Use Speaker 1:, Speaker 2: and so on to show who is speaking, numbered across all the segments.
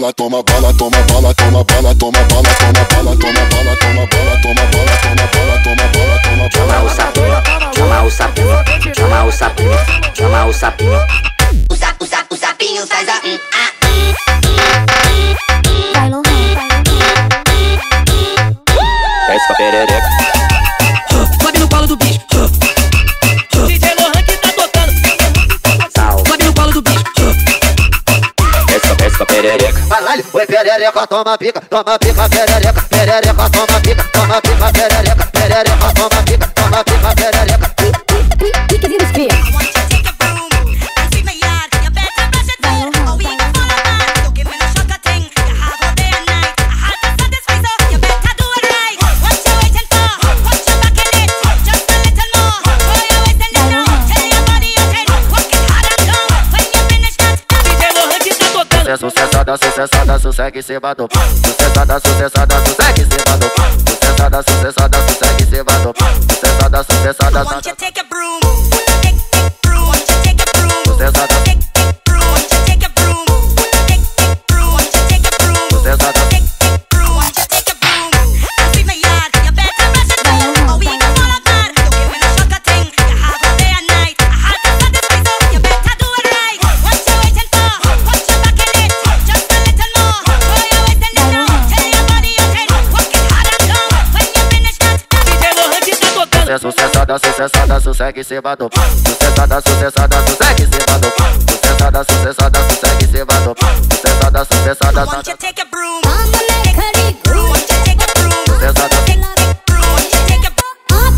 Speaker 1: bala, toma bala, toma bala, toma bala, toma bala, toma bala, toma bala, toma bala, toma bala, toma bala, toma bala, toma bala.
Speaker 2: Chama o sapinho, chama o sapinho, chama o sapinho, chama o sapinho.
Speaker 3: O sapinho faz a
Speaker 4: Vai Lohan,
Speaker 2: Desce com a perereca.
Speaker 5: Sobe no colo do bicho. DJ Lohan que tá tocando. Sobe no colo do bicho.
Speaker 2: Desce com a perereca.
Speaker 6: Caralho, oi perereca, toma pica, perereca, perereca, toma pica, perereca, perereca, toma pica, perereca.
Speaker 4: pique vindo os cria.
Speaker 2: Sucessada, sucessada, sossegue cima do pau. Sucessada, sucessada, sossegue cima do pau. Sucessada, sucessada, sossegue cima do pau. Sucessada, sucessada,
Speaker 3: Won't you take a broom? Take broom. Won't you take a broom?
Speaker 2: sucessada,
Speaker 3: Take broom. Won't you take a broom? Take broom. Won't you take a broom?
Speaker 2: sucessada.
Speaker 3: Take broom. Won't you take a broom? I sweep my yard. You better brush it down, or we gon' fall apart. Don't give me no sugar thing. You have all day and night. I had to satisfy, so you better do it right. What you waiting for? Put your back in it. Just a little more. Throw your waist in the floor. Tell your body you can work it hard and long. When you finish that,
Speaker 5: DJ Lohan que tá tocando.
Speaker 2: Sucessada, sucessada, sossegue cima do pau. Sucessada, sucessada, sossegue cima do pau. Sucessada, sucessada, sossegue cima do pau. Sucessada, sucessada,
Speaker 3: won't you take a broom?
Speaker 4: I'ma make her eat
Speaker 3: Broom. Won't you take a broom?
Speaker 2: sucessada.
Speaker 3: Take broom. Won't you take a broom?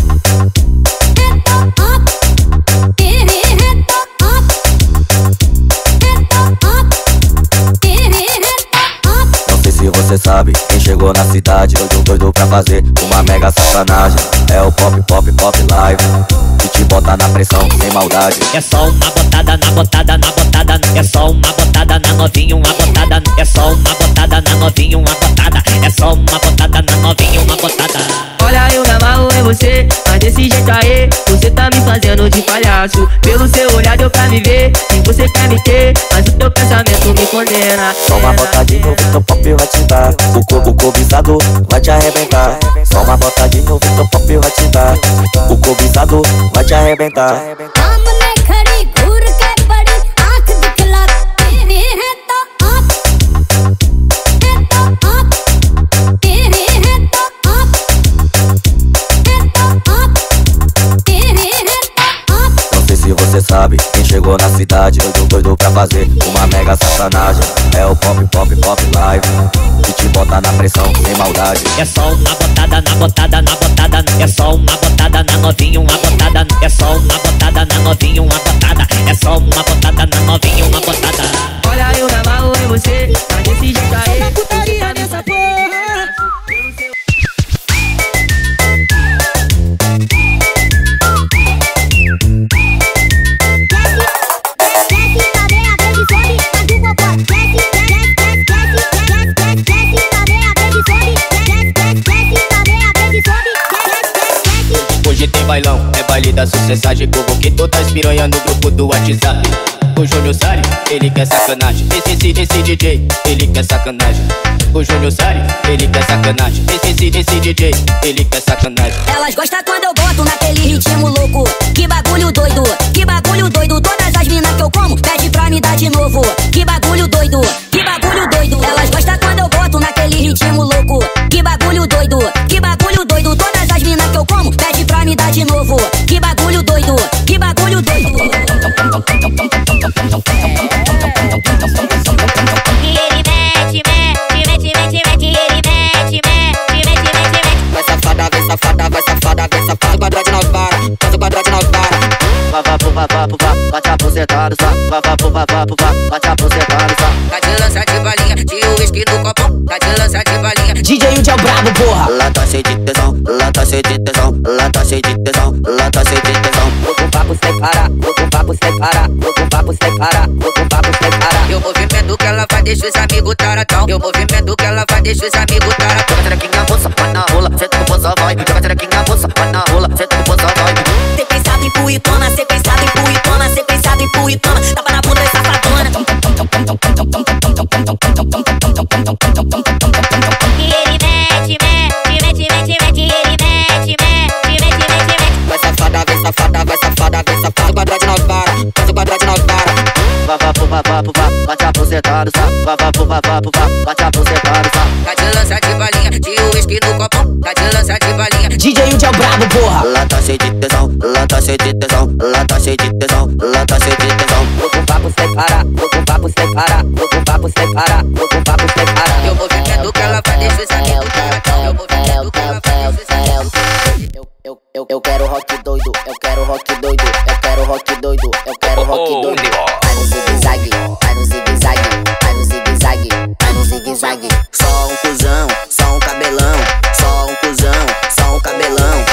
Speaker 2: Não sei se você sabe, quem chegou na cidade doido pra fazer uma mega sacanagem. É o pop, pop, pop live, que te bota na pressão, sem maldade.
Speaker 5: É só uma botada na botada na botada. É só uma botada na novinha, uma botada. É só uma botada na novinha, uma botada. É só uma botada na novinha, uma botada.
Speaker 7: Olha, eu me amarro em você, mas desse jeito aí, você tá me fazendo de palhaço. Pelo seu olhar deu pra me ver, que você quer me ter, mas o teu pensamento me condena.
Speaker 2: Só uma botadinha, o teu pop vai te dar. O cobiçado vai te arrebentar. Só uma botadinha, o teu pop vai te dar. O cobiçado vai te arrebentar.
Speaker 4: सामने खड़ी घूर के बड़ी आंख दिखला तेरी है तो आप तेरी है तो आप तेरी है तो आप
Speaker 2: Não sei se você sabe, quem chegou na cidade doido pra fazer uma mega sacanagem. É o pop, pop, pop live, que te bota na pressão, sem maldade.
Speaker 5: É só uma botada na botada na botada. É só uma botada na novinha, uma botada. É só uma botada na novinha, uma botada. É só uma botada na novinha, uma botada.
Speaker 7: Olha, eu me amarro em você, mas desse jeito aí,
Speaker 5: Putaria nessa porra.
Speaker 8: Hoje tem bailão, é baile da sucessagem. Convoquei todas as piranha no grupo do WhatsApp. O Júnior Sari, ele quer sacanagem. Esse DJ, ele quer sacanagem. O Júnior Sari, ele quer sacanagem. Esse DJ, ele quer sacanagem.
Speaker 3: Elas gostam quando eu boto naquele ritmo louco. Que bagulho doido, que bagulho doido. Todas as minas que eu como pede pra me dar de novo. Que bagulho doido, que bagulho doido. Elas gostam quando eu boto naquele ritmo louco. Que bagulho doido, que bagulho doido. Todas as minas que eu como pede pra me dar de novo. Que bagulho doido, que bagulho doido.
Speaker 6: Vai safada, vai safada, vai safada, vai safada. Faz o quadrado de 9 para, faz o quadrado de 9 para.
Speaker 2: Bate a bucetada, bate a bucetada,
Speaker 6: Tá de lança de balinha, de uísque no copão. Tá de lança de balinha.
Speaker 5: DJ Índia Brabo, porra.
Speaker 2: Lá tá cheio de tesão, lá tá cheio de tesão, lá tá cheio de tesão, lá tá cheio de tesão.
Speaker 6: Vou com papo sem parar, vou com papo sem parar, vou com papo sem parar, vou com papo sem parar. Eu movimento que ela vai deixar os amigos taratão. Eu movimento que ela vai deixar os amigos taratão.
Speaker 2: Joga trequinha, moça, vai na rola, senta com poça, vai. Joga trequinha, moça, vai na rola, senta com poça, vai.
Speaker 3: Cê pensado em puitona, cê pensado em puitona, cê pensado em puitona. Tapa na bunda dessa safadona.
Speaker 2: bucetado, só. Vá, bate a bucetado, só.
Speaker 6: Tá de lança de balinha, de uísque no copão. Tá de lança de balinha.
Speaker 7: DJ Udi é o brabo, porra.
Speaker 2: Ela tá cheia de tesão, ela tá cheia de tesão, ela tá cheia de tesão, ela tá cheia de tesão.
Speaker 6: Vou com papo sem parar, vou com papo sem parar, vou com papo sem parar, vou com papo sem parar. Eu movimento que ela vai deixar os amigos taradão. Eu movimento que ela vai deixar os amigos.
Speaker 9: Eu quero rock doido, eu quero rock doido, eu quero rock doido, eu quero rock doido. Vai no zigue-zague, vai no zigue-zague, vai no zigue-zague, vai no zigue-zague.
Speaker 2: Só um cuzão, só um cabelão, só um cuzão, só um cabelão.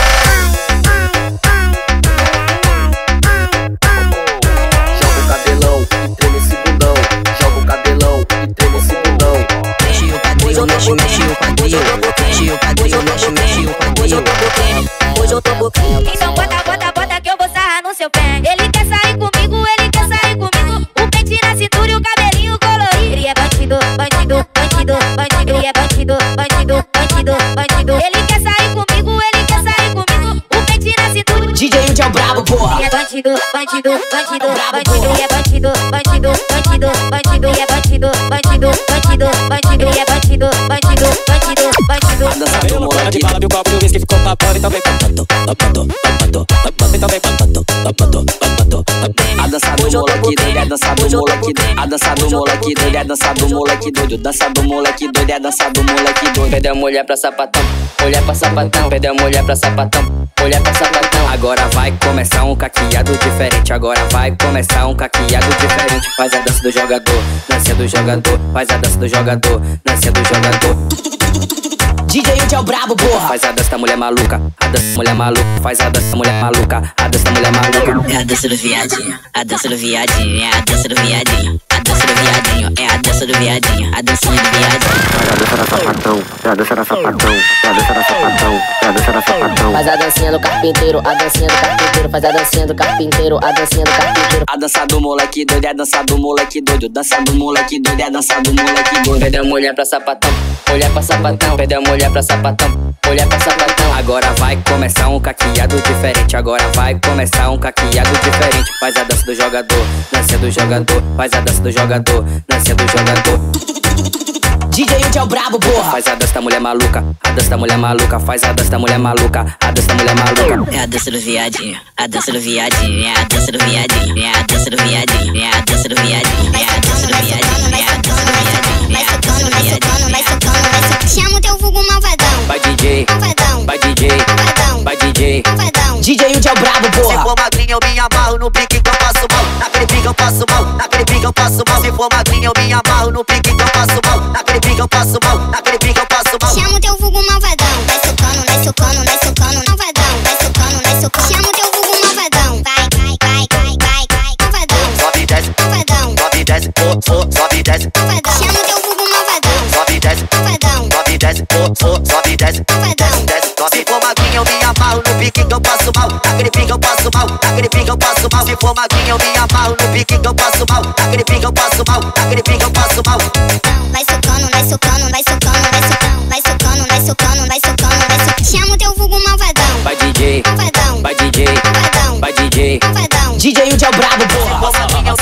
Speaker 2: Joga o cabelão e treme esse bundão, joga o cabelão e treme esse bundão.
Speaker 9: Mexe o quadril, mexe o quadril, mexe o quadril, mexe o quadril.
Speaker 3: Hoje eu tô bocando. Então bota que eu vou sarrar no seu pé. Ele quer sair comigo, ele quer sair comigo. O pente na cintura e o cabelinho colorido. Ele é bandido, bandido, bandido, bandido. Ele é bandido, bandido, bandido, bandido. Ele quer sair comigo, ele quer sair comigo. O pente na cintura.
Speaker 7: DJ Udi é o brabo, porra.
Speaker 3: Ele é bandido, bandido, bandido, bandido. Ele é bandido, bandido, bandido, bandido. Ele é bandido, bandido, bandido, bandido. Ele é bandido, bandido, bandido, bandido.
Speaker 2: A dança do moleque de bala, viu o copo de uísque ficou papando, então vem papando, papando, papando, papando, então vem papando, papando, papando. A dança do moleque doido, é a dança do moleque doido, a dança do moleque doido, é a dança do moleque doido, dança do moleque doido, é a dança do moleque doido.
Speaker 8: Perdeu a mulher pra sapatão, olhar pra sapatão. Perdeu a mulher pra sapatão, olhar pra sapatão. Agora vai começar um caqueado diferente. Agora vai começar um caqueado diferente. Faz a dança do jogador, dança do jogador. Faz a dança do jogador, dança do jogador.
Speaker 7: DJ Udi é o brabo, porra.
Speaker 8: Faz a dança da mulher maluca, a dança da mulher maluca. Faz a dança da mulher maluca, a dança da mulher maluca.
Speaker 9: É a dança do viadinho, a dança do viadinho, é a dança do viadinho, a dança do viadinho, é a dança do viadinho, a dancinha do viadinho.
Speaker 2: É a dança da sapatão, é a dança da sapatão, é a dança da sapatão, é a dança da sapatão.
Speaker 9: Faz a dancinha do carpinteiro, a dancinha do carpinteiro, faz a dancinha do carpinteiro, a dancinha do carpinteiro.
Speaker 2: A dança do moleque doido, é a dança do moleque doido, dança do moleque doido, é a dança do moleque doido.
Speaker 8: Perdeu a mulher pra sapatão, olhar pra sapatão. Perdeu a mulher pra sapatão, olhar pra sapatão. Agora vai começar um caqueado diferente. Agora vai começar um caqueado diferente. Faz a dança do jogador, dança do jogador. Faz a dança do jogador, dança do jogador.
Speaker 7: DJ Udi é o brabo, porra.
Speaker 8: Faz a dança da mulher maluca, a dança da mulher maluca. Faz a dança da mulher maluca, a dança da mulher maluca.
Speaker 9: É a dança do viadinho, a dança do viadinho, é a dança do viadinho, é a dança do viadinho, é a dança do viadinho, é a dança do viadinho, é a dança do viadinho, é a dança do viadinho.
Speaker 4: Vai socando, vai socando. Chama o teu vulgo malvadão.
Speaker 8: Vai DJ,
Speaker 4: Malvadão.
Speaker 8: vai DJ,
Speaker 4: Malvadão.
Speaker 8: vai DJ.
Speaker 4: Malvadão.
Speaker 7: DJ Udi é o brabo,
Speaker 2: Se
Speaker 7: porra.
Speaker 2: for magrinho eu me amarro no pique que eu passo mal. Naquele pique eu passo mal, naquele pique eu passo mal. Se for magrinho eu me amarro no pique que eu passo mal. Naquele pique eu passo mal, naquele pique eu passo mal.
Speaker 4: Chama o teu vulgo malvadão. Vai socando, vai socando, vai socando. Malvadão. Vai socando, vai socando. Chama o teu vulgo malvadão. Vai, vai, vai, vai, vai, vai. Malvadão.
Speaker 2: Sobe e desce,
Speaker 4: Malvadão.
Speaker 2: sobe e desce, sobe e desce,
Speaker 4: Malvadão. Chama o teu vulgo malvadão.
Speaker 2: sobe e desce,
Speaker 4: Malvadão.
Speaker 2: sobe e desce, sobe e desce,
Speaker 4: Malvadão.
Speaker 2: desce, sobe. Se for magrinho eu me amarro no pique que eu passo mal. Naquele pique eu passo mal, naquele pique eu passo mal. Se for magrinho eu me amarro no pique que eu passo mal. Naquele pique eu passo mal, naquele pique eu passo mal.
Speaker 4: Vai socando, vai socando, vai socando, vai socando, vai socando, vai socando, vai socando, vai socando. Chama o teu vulgo malvadão.
Speaker 8: Vai DJ,
Speaker 4: Malvadão.
Speaker 8: vai DJ,
Speaker 4: Malvadão.
Speaker 8: vai DJ.
Speaker 4: Malvadão.
Speaker 7: DJ Udi é o brabo, porra.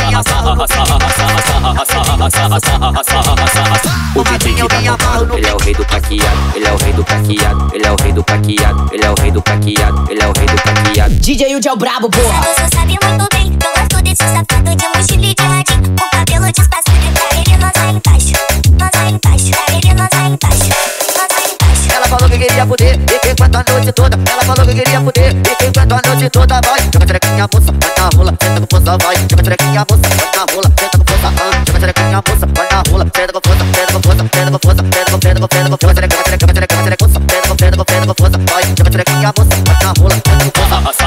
Speaker 8: O DJ que tá tocando, ele é o rei do caqueado, ele é o rei do caqueado, ele é o rei do caqueado, ele é o rei do caqueado, ele é o rei do caqueado.
Speaker 7: DJ Udi é o brabo, porra.
Speaker 4: Você sabe muito bem, eu gosto desse safado de mochila e de radinho. Com cabelo despassado, pra ele nós vai embaixo. Nós vai embaixo, pra ele nós vai embaixo. Nós vai embaixo.
Speaker 2: Ela falou que queria fuder, e que enquanto a noite toda. Ela falou que queria fuder, e que enquanto a noite toda vai. Joga trequinha moça, vai na rola, senta com força, vai. Joga trequinha moça, vai na rola, senta com força, joga trequinha moça, vai na rola, senta com força, senta com força, senta com força, senta com força, senta com força, joga trequinha moça, vai. Joga trequinha moça, vai na rola, senta com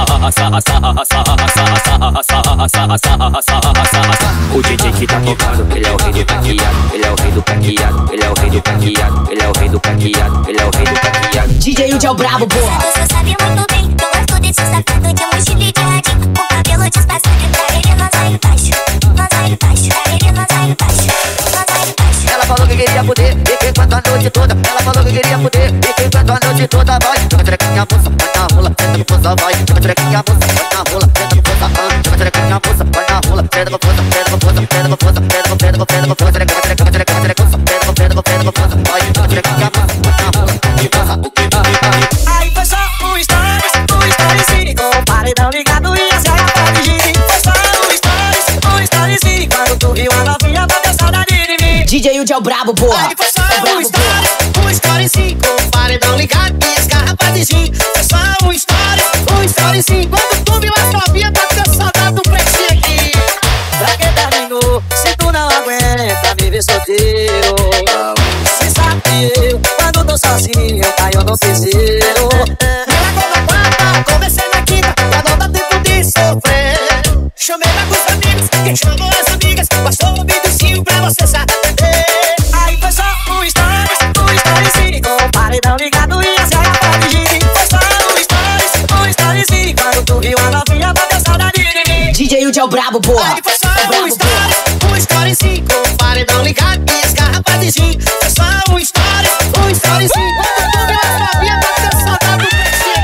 Speaker 2: força.
Speaker 8: O DJ que tá tocando, ele é o rei do caqueado, ele é o rei do caqueado, ele é o rei do caqueado, ele é o rei do caqueado, ele é o rei do caqueado.
Speaker 7: DJ Udi é o brabo, porra.
Speaker 4: Você sabe muito bem, eu gosto desse safado de mochila e de radinho. Com cabelo despassado, pra ele nós vai embaixo. Nós vai embaixo, pra ele nós vai embaixo. Nós vai embaixo.
Speaker 2: Ela falou que queria fuder, e que enquanto a noite toda. Ela falou que queria fuder, e que enquanto a noite toda vai. Joga trequinha moça, vai na rola, senta com força, vai. Joga trequinha moça, vai na rola, senta com força, joga trequinha moça, vai na rola. rola, senta com força, senta com força, senta com força, senta com força, senta com força, xereca, xereca, xereca, xereca, senta com força, vai, xerequinha moça, na rola, e passa o que
Speaker 10: Aí foi só um storyzinho com o paredão ligado e as gatas pra dirigir. Foi só um storyzinho quando tu viu a novinha bateu saudade de mim.
Speaker 3: DJ Yudi é o brabo, porra.
Speaker 10: Aí foi só um storyzinho com o paredão ligado e as gatas pra dirigir. Foi só um storyzinho quando tu viu as novinhas bateu saudade do pretinho aqui. Pra que terminou se tu não aguenta viver solteiro? Cê sabe que eu, quando tô sozinho, caio no terceiro. Comecei na quinta, pra não dar tempo de sofrer. Chamei pra com os amigos, quem chamou as amigas, passou um videozinho pra você se atender. Aí foi só um storyzinho com o paredão ligado e as gatas pra dirigir. Foi só um storyzinho quando tu viu a novinha bateu saudade de mim.
Speaker 3: DJ Yudi é o brabo, porra.
Speaker 10: Aí foi só um storyzinho com o paredão ligado e as gatas pra dirigir. Foi só um storyzinho quando tu viu a novinha bateu saudade do pretinho.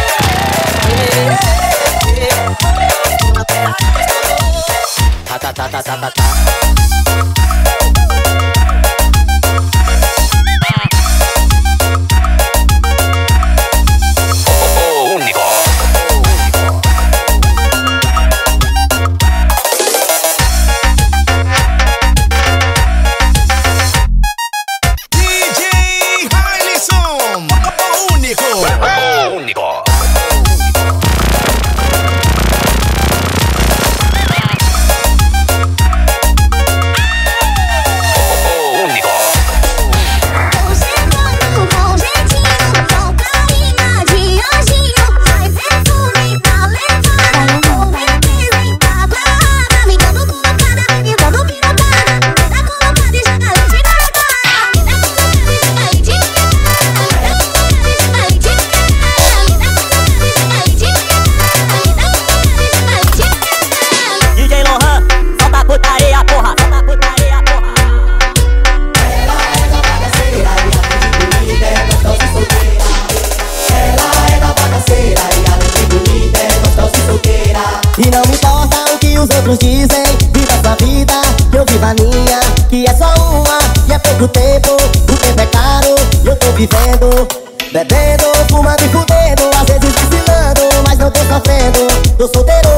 Speaker 11: E não importa o que os outros dizem, viva sua vida, eu vivo a minha, que é só uma, e é pouco tempo, o tempo é caro, e eu tô vivendo, bebendo, fumando e fudendo, às vezes vacilando, mas não tô sofrendo, tô solteiro.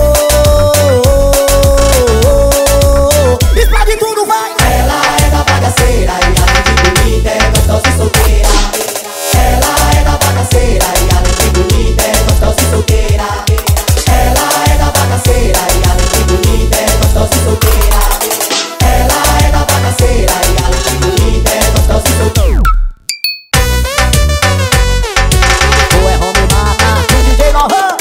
Speaker 11: Explode tudo, vai! Ela é da bagaceira e além de bonita é gostosa e solteira. Ela é da bagaceira e além de bonita é gostosa e solteira. Ela é da bagaceira e além de bonita é gostosa e solteira. Ela é da bagaceira e além de bonita é gostosa e solteira. Tu é Romo Mata, DJ Lohan.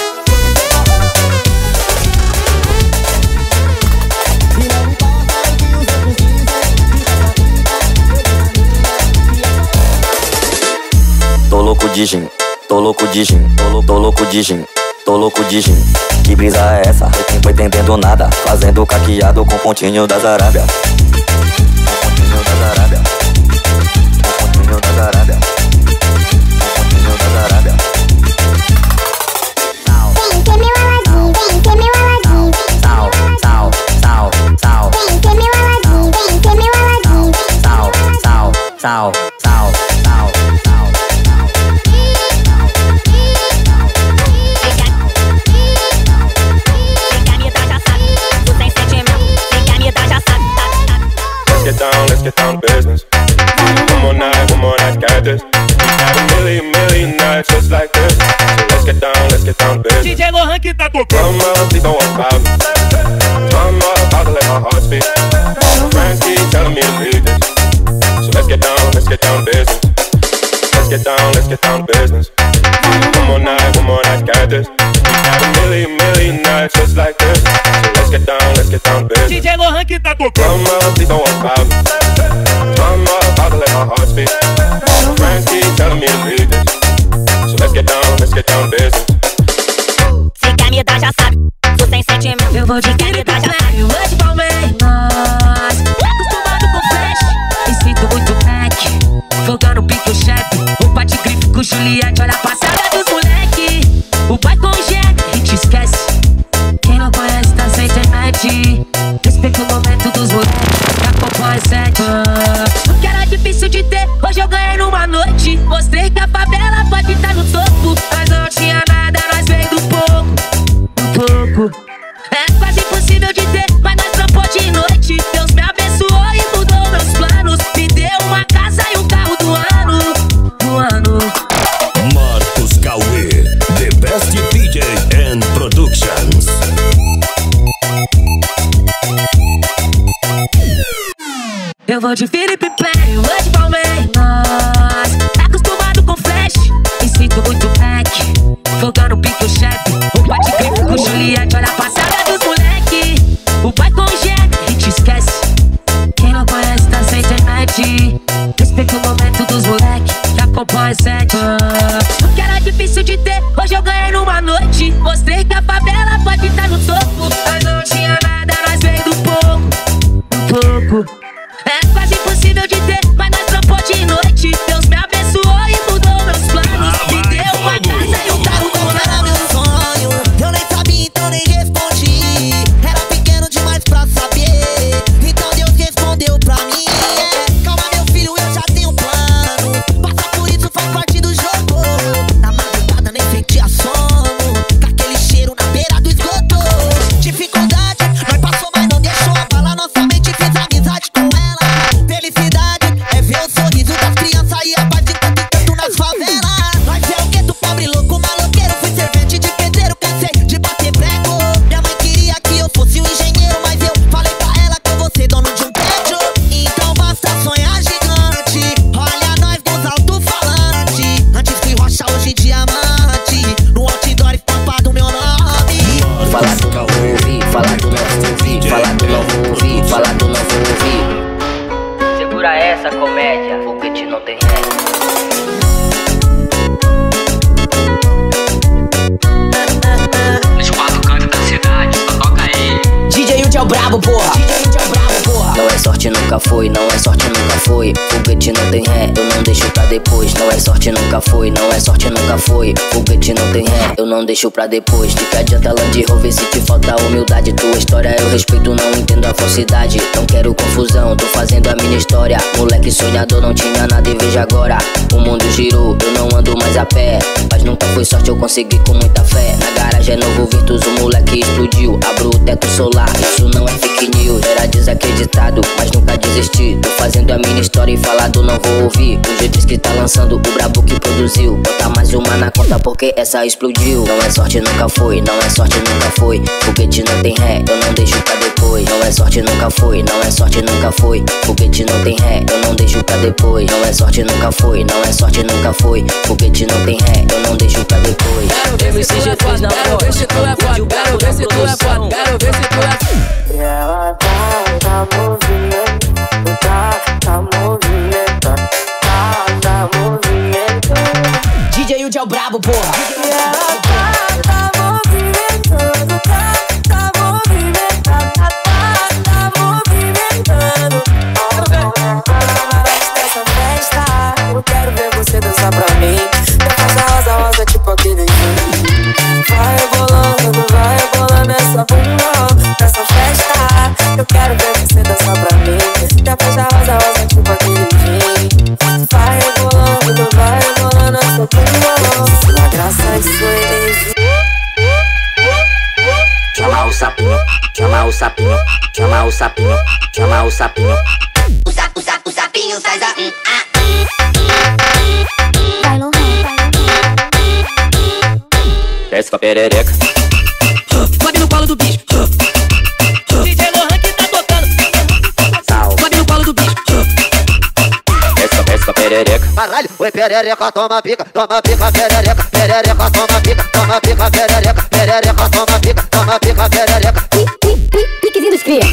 Speaker 12: Tô louco de gin, tô louco de gin, tô louco de gin, tô louco de gin. Que brisa é essa? Não tô entendendo nada. Fazendo caqueado com pontinho das Arábia. Com pontinho das Arábia. Com pontinho das Arábia. Com pontinho das Arábia.
Speaker 4: Vem ser meu Aladim, vem ser meu Aladim.
Speaker 12: Sal, sal, sal, sal.
Speaker 4: Vem ser meu Aladim, vem ser meu Aladim.
Speaker 12: Sal, sal, sal, sal, sal.
Speaker 13: Let's get down to business. One more night, got this. Had a million nights just like this. So let's get down to business.
Speaker 14: DJ Lohan que tá tocando.
Speaker 13: Mama, please don't walk out. Mama, about to let my heart speak. Friends keep telling me to leave this. So let's get down to business. Let's get down to business. One more night, got this. Had a million nights just like this. So let's get down to business.
Speaker 14: DJ Lohan que tá tocando.
Speaker 13: Mama, please don't walk out. Mama, about to let my heart speak. Friends keep telling me to leave this. So let's get down to business.
Speaker 3: Se quer me dar já sabe, tu tem sentimento. Eu vou te quer me dar já sabe. Hoje Palmeiras, acostumado com flash, me sinto muito back. Fogando pique o chefe, o bate grife com Juliette. Olha a passada dos moleque, o pai com o Jack, a gente esquece. Quem não conhece tá sem internet.
Speaker 15: Mostrei que a favela pode estar no topo. Mas não tinha nada, nós veio do pouco. É quase impossível de ter, mas nós trampou de noite. Deus me abençoou e mudou meus planos. Me deu uma casa e um carro do ano.
Speaker 16: Marcos Cauê, the best DJ and productions.
Speaker 15: Eu vou de Felipe Play, eu vou de Palmeiras. Tá acostumado com flash e sinto muito back. Fogando o pique o chefe, o bate clipe com Juliette. Olha a passada dos moleque, o pai com o Jack e te esquece. Quem não conhece tá sem internet. Respeita o momento dos moleque que acompanha o set. O que era difícil de ter, hoje eu ganhei numa noite. Mostrei que a favela pode estar no topo. Mas não tinha nada, nós veio do pouco. É quase impossível de ter, mas nós trampou de noite. Deus me abençoou e mudou meus planos. Me deu uma casa e um carro do ano.
Speaker 17: Era meu sonho, eu nem sabia, então nem respondi. Era pequeno demais pra saber, então Deus respondeu pra mim. Calma meu filho, eu já tenho um plano. Passar por isso faz parte do jogo. Na madrugada nem sentia sono, com aquele cheiro na beira do esgoto. Dificuldade, nós passou, mas não deixou abalar nossa mente, fez amizade com ela. Felicidade é ver o sorriso das crianças e a paz de tanto e tanto nas favelas. Nós é o gueto, pobre, louco, maloqueiro. Fui servente de pedreiro, cansei de bater prego. Minha mãe queria que eu fosse um engenheiro, mas eu falei pra ela que eu vou ser dono de um prédio. Então basta sonhar gigante, olha nós nos alto-falantes. Antes fui rocha, hoje diamante, no outdoor estampado meu nome.
Speaker 9: Falar do não vou ouvir, falar do não vou ouvir, falar do não vou ouvir, falar do não vou ouvir. Segura essa comédia, foguete não tem ré.
Speaker 18: Os quatro cantos da cidade, só toca ele.
Speaker 9: DJ Yudi é o brabo, porra. Não é sorte, nunca foi, não é sorte, nunca foi. Foguete não tem ré, eu não deixo pra depois. Não é sorte, nunca foi, não é sorte, nunca foi. Foguete não tem ré, eu não deixo pra depois. De que adianta Land Rover se te falta humildade? Tua história eu respeito, não entendo a falsidade. Não quero confusão, tô fazendo a minha história. Moleque sonhador, não tinha nada e veja agora. O mundo girou, eu não ando mais a pé. Mas nunca foi sorte, eu consegui com muita fé. Na garagem é novo Virtus, o moleque explodiu. Abro o teto solar, isso não é fake news. Era desacreditado, mas nunca desisti. Tô fazendo a minha história e falado não vou ouvir. O G3 que tá lançando, o brabo que produziu. Bota mais uma na conta porque essa explodiu. Não é sorte, nunca foi, não é sorte, nunca foi. Foguete não tem ré, eu não deixo pra depois. Não é sorte, nunca foi, não é sorte, nunca foi. Foguete não tem ré, eu não deixo pra depois. Não é sorte, nunca foi, não é sorte, nunca foi. Foguete não tem ré, eu não deixo pra depois.
Speaker 7: Quero ver se tu é foda, quero ver se tu é foda, quero ver se tu é foda, quero ver se tu é foda.
Speaker 19: E ela tá movimentando, tá movimentando, tá movimentando.
Speaker 9: DJ Yudi é o brabo, porra.
Speaker 19: E ela tá movimentando, tá movimentando, tá movimentando. Essa festa, eu quero ver você dançar pra mim. Rosa, rosa, tipo aquele jeito. Vai rebolando essa bunda. Nessa festa, eu quero ver você dançar pra mim. Quer fechar rosa, rosa, tipo aquele jeito. Vai rebolando essa bunda. Na graça de sua energia.
Speaker 9: Chama o sapinho, chama o sapinho, chama o sapinho, chama o sapinho.
Speaker 4: O sapinho faz a
Speaker 19: Vai no
Speaker 8: Desce com a perereca.
Speaker 7: Sobe no colo do bicho. DJ Lohan que tá tocando. Sobe no colo do bicho.
Speaker 8: Desce com a perereca.
Speaker 2: Caralho, oi perereca, toma pica, perereca, perereca, toma pica, perereca, perereca, toma pica, perereca.
Speaker 3: Piquezinho dos cria.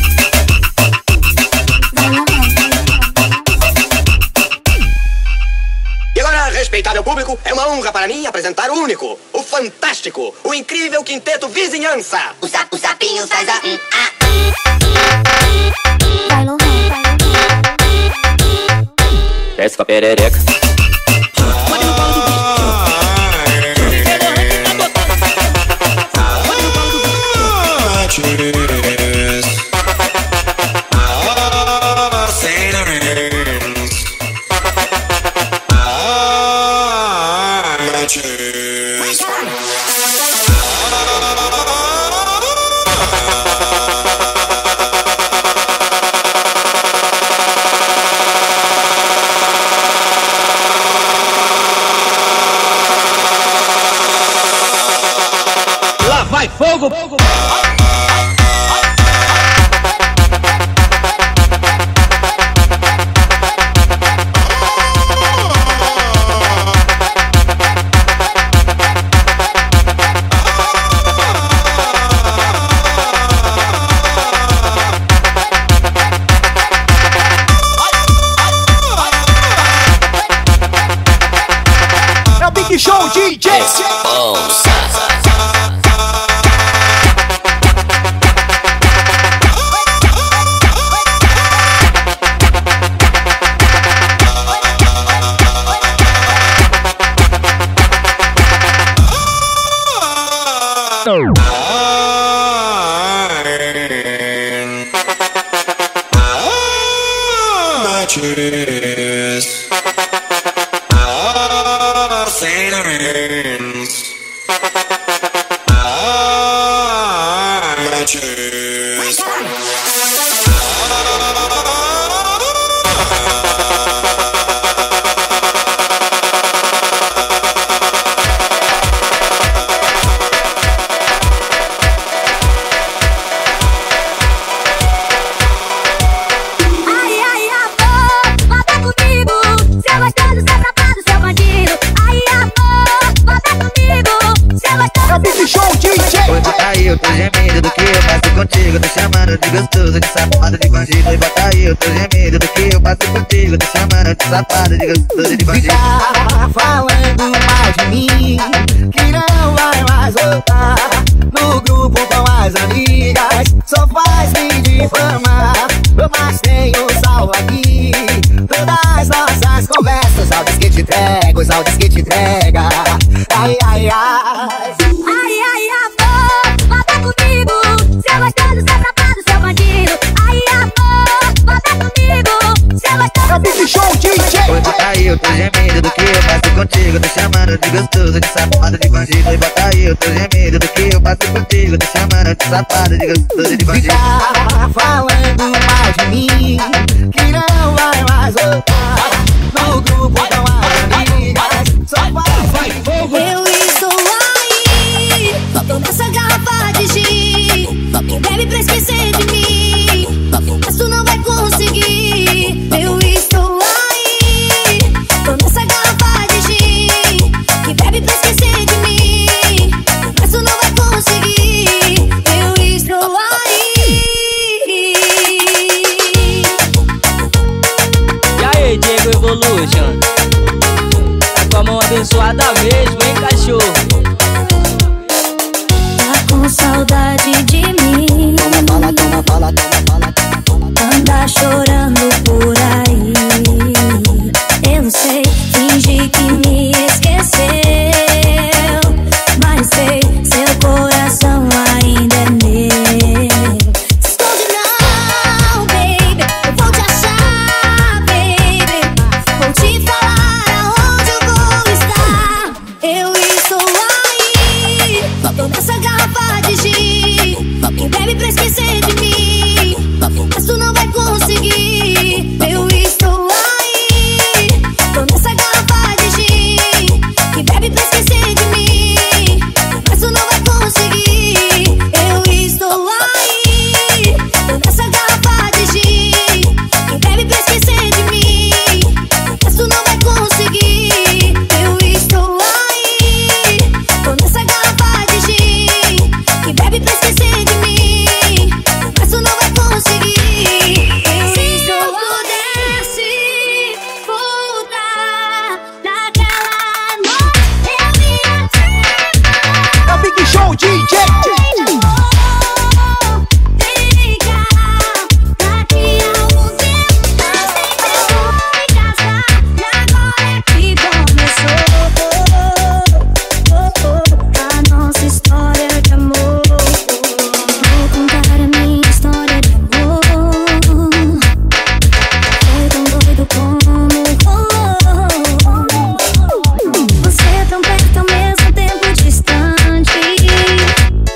Speaker 10: E agora, respeitável público, é uma honra para mim apresentar o único, o fantástico, o incrível quinteto Vizinhança.
Speaker 4: O sapinho faz a
Speaker 19: Vai no
Speaker 8: Desce com a perereca.
Speaker 7: Sobe no colo do bicho. DJ Lohan que tá tocando. Sobe no colo do bicho.
Speaker 10: fogo. É o Big Show DJ.
Speaker 20: Eu tô gemido do que eu passo contigo. Tô chamando de gostoso, de safado, de bandido. E bota aí, eu tô gemido do que eu passo contigo. Tô chamando de safado, de gostoso, de bandido.
Speaker 11: Fica falando mal de mim, que não vai mais voltar. No grupo com as amigas, só faz me difamar. Mas tenho salvo aqui todas nossas conversas. Áudios que te entrego, os áudios que te entrega. Ai, ai, ai.
Speaker 3: Ai, ai, amor, volta comigo. Seu gostoso, seu safado, seu bandido. Ai, amor, volta comigo. Seu gostoso.
Speaker 11: É o Big Show DJ.
Speaker 20: Oi, bota aí, eu tô gemido do que eu passo contigo. Tô chamando de gostoso, de safado, de bandido. E bota aí, eu tô gemido do que eu passo contigo. Tô chamando de safado, de gostoso, de bandido.
Speaker 11: Fica falando mal de mim, que não vai mais voltar. No grupo com as amigas, só vai fogo.
Speaker 3: Eu estou aí, tô nessa garrafa de gin. Quem bebe pra esquecer de mim, mas tu não vai conseguir. Eu estou aí, tô nessa garrafa de gin. Quem bebe pra esquecer de mim, mas tu não vai conseguir. Eu estou aí.
Speaker 7: E aí, Diego Evolution? Tá com a mão abençoada mesmo, hein, cachorro?
Speaker 3: Tá com saudade de mim. Anda chorando por aí. Eu não sei, finge que me esqueceu, mas sei, seu coração ainda é meu. Se esconde não, baby, eu vou te achar, baby. Vou te falar aonde eu vou estar. Eu estou aí, tô nessa garrafa de gin. Quem bebe pra esquecer de mim, mas tu não vai conseguir. Eu estou aí, tô nessa garrafa de gin. Quem bebe pra esquecer de mim, mas tu não vai conseguir. Eu estou aí, tô nessa garrafa de gin. Quem bebe pra esquecer de mim, mas tu não vai conseguir. Eu estou aí, tô nessa garrafa de gin. Quem bebe pra esquecer de mim, mas tu não vai conseguir. Se eu pudesse voltar naquela noite, eu ia te
Speaker 11: É o Big Show DJ.
Speaker 3: Você tão perto ao mesmo tempo distante.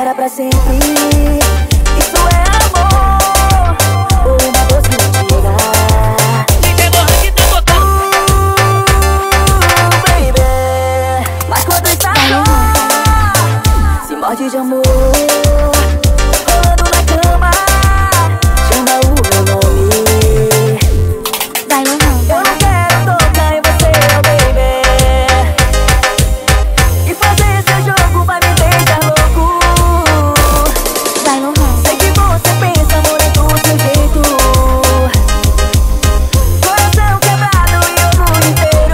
Speaker 17: era pra sempre. Isso é amor ou uma doce mentira? Baby, mas quando está só, se morde de amor. Rolando na cama, chama o meu nome.
Speaker 4: Vai no ramo.
Speaker 17: Eu não quero tocar em você, oh baby. E fazer esse jogo vai me deixar louco.
Speaker 4: Vai no ramo.
Speaker 17: Sei que você pensa, amor, é do seu jeito. Coração quebrado e orgulho inteiro.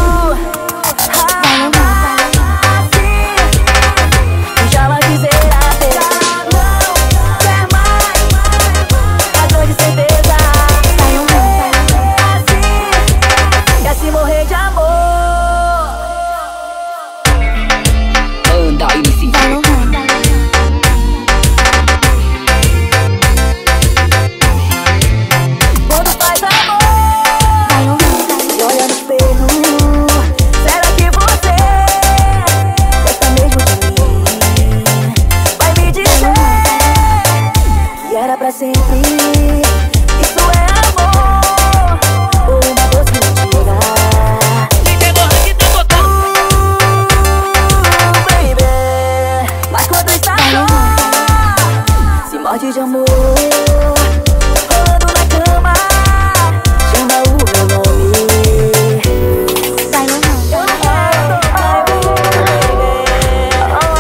Speaker 17: Assim, já vai dizer até. Não quer mais a grande certeza. Assim, quer se morrer de amor.
Speaker 9: Anda MC.
Speaker 4: Vai no ramo.
Speaker 17: Quando faz amor
Speaker 4: Vai no ramo.
Speaker 17: e olha no espelho, será que você gosta mesmo de mim? Vai me dizer que era pra sempre. Isso é amor ou uma doce mentira? Baby, mas quando está só, se morde de amor. Rolando na cama, chama o meu nome.
Speaker 4: Vai no ramo.
Speaker 17: Eu não quero tocar em você, baby.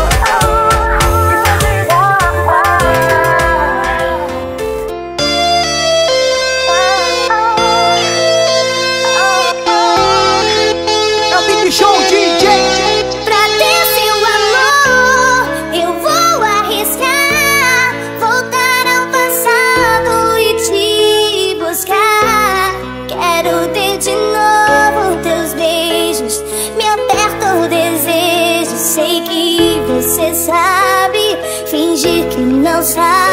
Speaker 10: É o Big Show DJ.
Speaker 4: Pra ter seu amor, eu vou arriscar voltar ao passado e te buscar. Quero ter de novo teus beijos, me aperta o desejo. Sei que você sabe, fingir que não sabe.